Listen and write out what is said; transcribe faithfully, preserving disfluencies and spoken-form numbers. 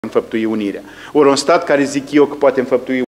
înfăptui unirea. Ori un stat care zic eu că poate înfăptui